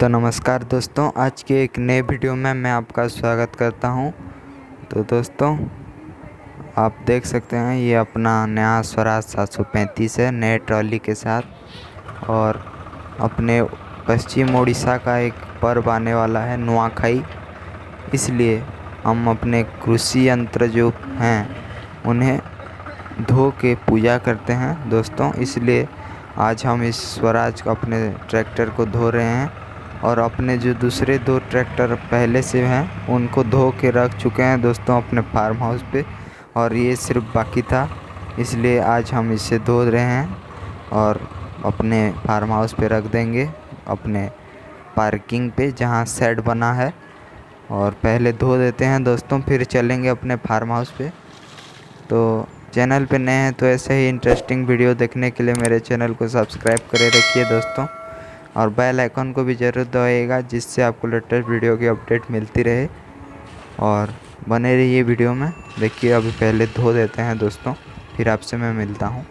तो नमस्कार दोस्तों, आज के एक नए वीडियो में मैं आपका स्वागत करता हूं। तो दोस्तों, आप देख सकते हैं ये अपना नया स्वराज 735 है नए ट्रॉली के साथ। और अपने पश्चिम उड़ीसा का एक पर्व आने वाला है नुआखाई, इसलिए हम अपने कृषि यंत्र जो हैं उन्हें धो के पूजा करते हैं दोस्तों। इसलिए आज हम इस स्वराज को अपने ट्रैक्टर को धो रहे हैं और अपने जो दूसरे दो ट्रैक्टर पहले से हैं उनको धो के रख चुके हैं दोस्तों अपने फार्म हाउस पे, और ये सिर्फ बाकी था, इसलिए आज हम इसे धो रहे हैं और अपने फार्म हाउस पे रख देंगे, अपने पार्किंग पे जहाँ शेड बना है। और पहले धो देते हैं दोस्तों, फिर चलेंगे अपने फार्म हाउस पे। तो चैनल पे नए हैं तो ऐसे ही इंटरेस्टिंग वीडियो देखने के लिए मेरे चैनल को सब्सक्राइब करे रखिए दोस्तों, और बेल आइकन को भी ज़रूर दबाइएगा जिससे आपको लेटेस्ट वीडियो की अपडेट मिलती रहे। और बने रहिए वीडियो में। देखिए अभी पहले धो देते हैं दोस्तों, फिर आपसे मैं मिलता हूँ।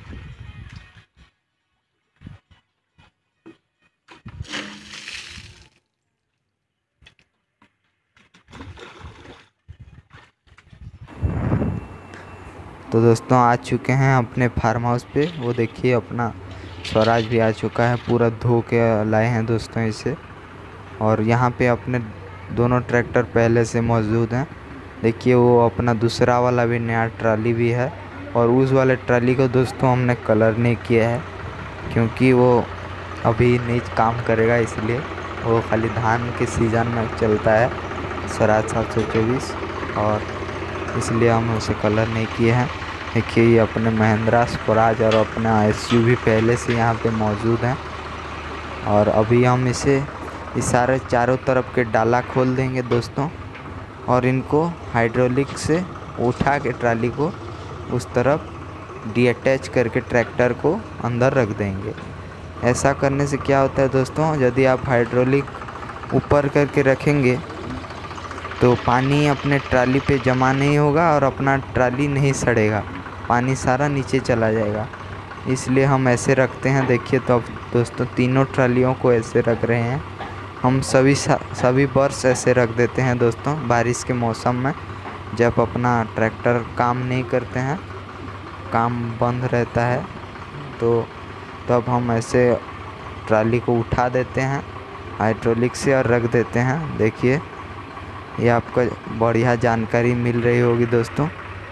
तो दोस्तों आ चुके हैं अपने फार्म हाउस पे। वो देखिए अपना स्वराज भी आ चुका है, पूरा धो के लाए हैं दोस्तों इसे। और यहाँ पे अपने दोनों ट्रैक्टर पहले से मौजूद हैं। देखिए वो अपना दूसरा वाला भी नया ट्राली भी है, और उस वाले ट्राली को दोस्तों हमने कलर नहीं किया है क्योंकि वो अभी नहीं काम करेगा, इसलिए वो खाली धान के सीज़न में चलता है स्वराज 724, और इसलिए हम उसे कलर नहीं किए हैं। देखिए ये अपने महिंद्रा स्वराज और अपना SUV पहले से यहाँ पे मौजूद हैं। और अभी हम इसे सारे चारों तरफ के डाला खोल देंगे दोस्तों, और इनको हाइड्रोलिक से उठा के ट्राली को उस तरफ डीअटैच करके ट्रैक्टर को अंदर रख देंगे। ऐसा करने से क्या होता है दोस्तों, यदि आप हाइड्रोलिक ऊपर करके रखेंगे तो पानी अपने ट्राली पे जमा नहीं होगा और अपना ट्राली नहीं सड़ेगा, पानी सारा नीचे चला जाएगा। इसलिए हम ऐसे रखते हैं। देखिए तो अब दोस्तों तीनों ट्रालियों को ऐसे रख रहे हैं हम। सभी वर्ष ऐसे रख देते हैं दोस्तों बारिश के मौसम में, जब अपना ट्रैक्टर काम नहीं करते हैं, काम बंद रहता है, तो तब हम ऐसे ट्राली को उठा देते हैं हाइड्रोलिक से और रख देते हैं। देखिए ये आपको बढ़िया जानकारी मिल रही होगी दोस्तों।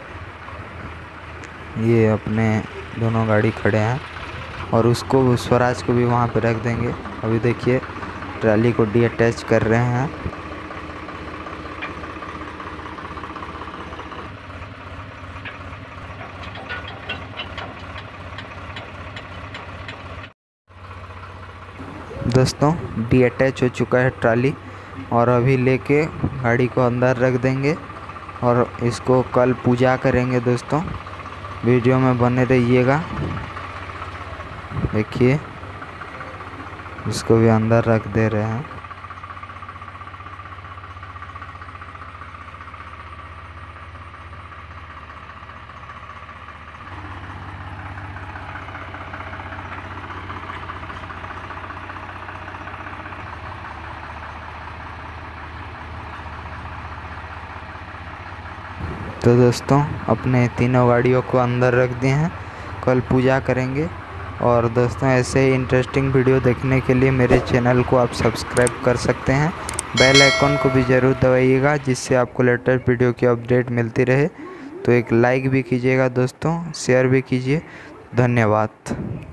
ये अपने दोनों गाड़ी खड़े हैं और उसको स्वराज को भी वहाँ पे रख देंगे। अभी देखिए ट्राली को डीअटैच कर रहे हैं। दोस्तों डीअटैच हो चुका है ट्राली, और अभी लेके गाड़ी को अंदर रख देंगे और इसको कल पूजा करेंगे दोस्तों। वीडियो में बने रहिएगा। देखिए इसको भी अंदर रख दे रहे हैं। तो दोस्तों अपने तीनों गाड़ियों को अंदर रख दिए हैं, कल पूजा करेंगे। और दोस्तों ऐसे ही इंटरेस्टिंग वीडियो देखने के लिए मेरे चैनल को आप सब्सक्राइब कर सकते हैं। बेल आइकन को भी ज़रूर दबाइएगा जिससे आपको लेटेस्ट वीडियो की अपडेट मिलती रहे। तो एक लाइक भी कीजिएगा दोस्तों, शेयर भी कीजिए। धन्यवाद।